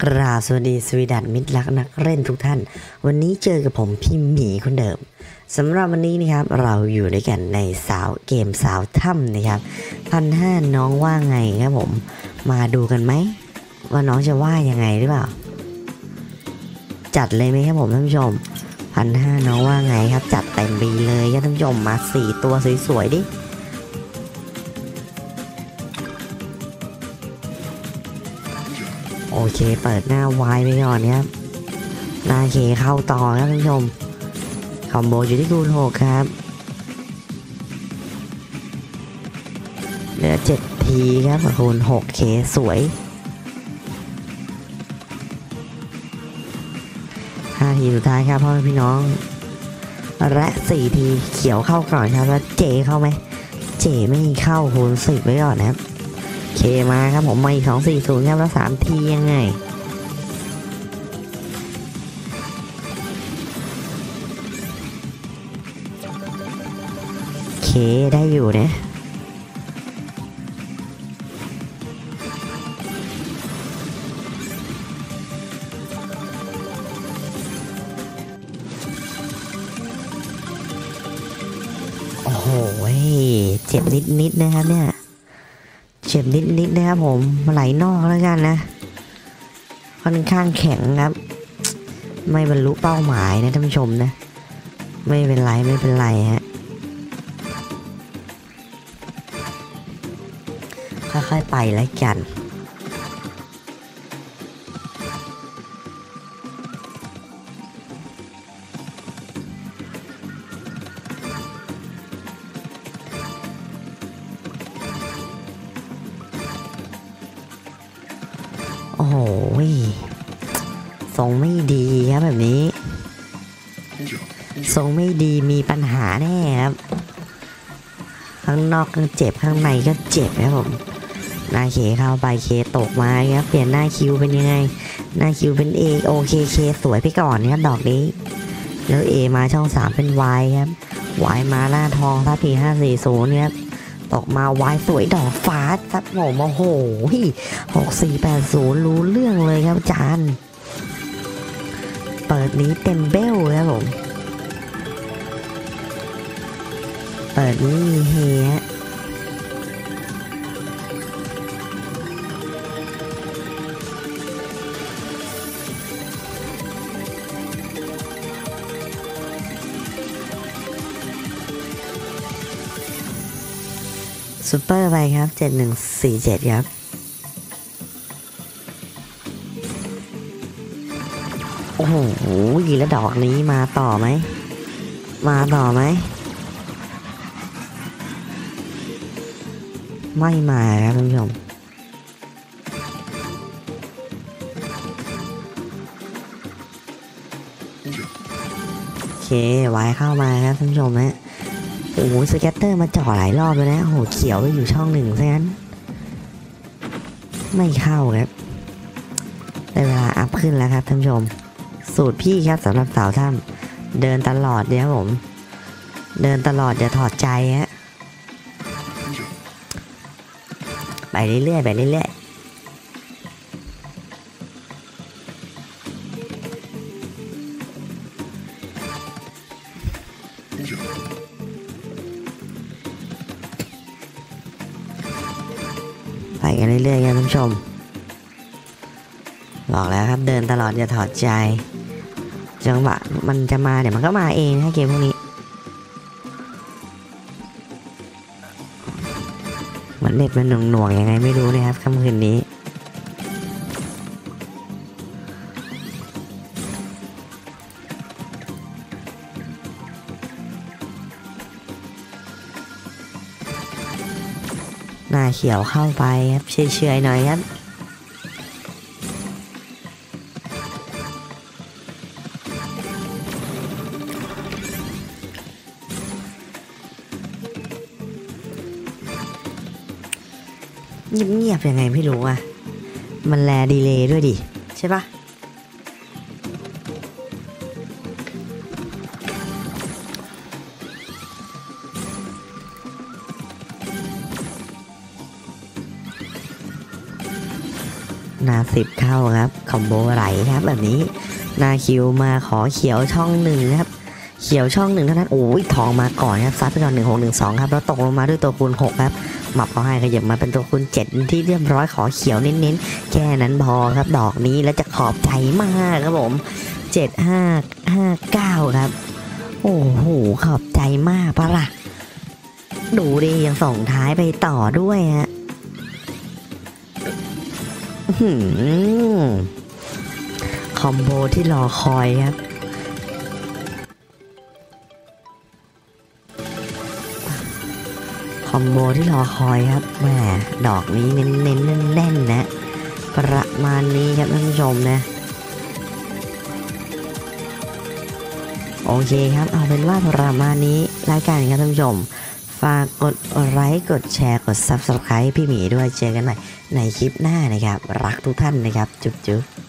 กราบสวัสดีสวีดันมิตรรักนักเล่นทุกท่านวันนี้เจอกับผมพี่หมีคนเดิมสำหรับวันนี้นะครับเราอยู่ด้วยกันในเกมสาวถ้ำนะครับ1,500น้องว่าไงครับผมมาดูกันไหมว่าน้องจะว่ายังไงหรือเปล่าจัดเลยไหมครับผมท่านผู้ชม1,500น้องว่าไงครับจัดเต็มไปเลยครับท่านผู้ชมมา4ตัวสวยๆดิโอเคเปิดหน้าวายไปก่อนครับหน้าเคเข้าต่อครับท่านผู้ชมคอมโบอยู่ที่คูณ6ครับเหลือ7ทีครับคูณ6เคสวย5ทีสุดท้ายครับพ่อพี่น้องและ4ทีเขียวเข้าก่อนครับแล้วเจเข้าไหมเจไม่เข้าคูณ10ไว้ก่อนนะครับเคมาครับผมมาอีก240ครับแล้ว3ทียังไงเคได้อยู่นะโอ้โหเจ็บนิดนะครับเนี่ยเจ็บนิดนะครับผมมาไหลนอกแล้วกันนะค่อนข้างแข็งครับไม่บรรลุเป้าหมายนะท่านผู้ชมนะไม่เป็นไรฮะค่อยๆไปแล้วกันโอ้โหทรงไม่ดีครับแบบนี้ทรงไม่ดีมีปัญหาแน่ครับข้างนอกก็เจ็บข้างในก็เจ็บครับผมหน้าเคเข้าไปเคตกมาครับเปลี่ยนหน้าคิวเป็นยังไงหน้าคิวเป็น A โอเคเคสวยไปก่อนครับดอกนี้แล้ว A มาช่อง3เป็น Y ครับ Y มาหน้าทองทัพพี540ครับตกมา Y สวยดอกฟ้าซัดผมโอ้โห6480รู้เรื่องเลยครับอาจารย์เปิดนี้เต็มเบลครับผมเปิดนี้มีเฮะซูเปอร์ไปครับ7147ครับโอ้โหแล้วดอกนี้มาต่อไหมไม่มาครับท่านผู้ชมโอเคไว้เข้ามาครับท่านผู้ชมฮะโอ้โหสแกตเตอร์มาจ่อหลายรอบแล้วนะโอ้โหเขียวไปอยู่ช่อง1ซะงั้นไม่เข้าครับได้เวลาอัพขึ้นแล้วครับท่านผู้ชมสูตรพี่ครับสำหรับสาวถ้ำเดินตลอดเดี๋ยวผมเดินตลอดอย่าถอดใจฮะไปเรื่อยไปกันเรื่อยๆครับท่านผู้ชมบอกแล้วครับเดินตลอดอย่าถอดใจจังหวะมันจะมาเดี๋ยวมันก็มาเองให้เกมพวกนี้เหมือนเน็ตมันหน่วงยังไงไม่รู้นะครับค่ำคืนนี้หน้าเขียวเข้าไปครับเฉยๆหน่อยครับเงียบยังไงไม่รู้อ่ะมันแลดีเลย์ด้วยดิใช่ปะ นนา10เข้าครับคอมโบไหลครับแบบนี้นาคิวมาขอเขียวช่อง1ครับเขียวช่อง1เท่านั้นโอ้ยทองมาก่อนครับซัดไปก่อน1612ครับแล้วตกลงมาด้วยตัวคูณ6ครับหมับเขาให้ขยับมาเป็นตัวคูณ7ที่เรียบร้อยขอเขียวเน้นๆแค่นั้นพอครับดอกนี้แล้วจะขอบใจมากครับผม7559ครับโอ้โหขอบใจมากปะล่ะดูดิยังส่งท้ายไปต่อด้วยฮะคอมโบที่รอคอยครับคอมโบที่รอคอยครับแหมดอกนี้เน้นแน่นๆนะประมาณนี้ครับท่านผู้ชมนะโอเคครับเอาเป็นว่าประมาณนี้รายการครับท่านผู้ชมฝากกดไลค์กดแชร์กด Subscribe พี่หมีด้วยเจอกันใหม่ในคลิปหน้านะครับรักทุกท่านนะครับจุ๊บ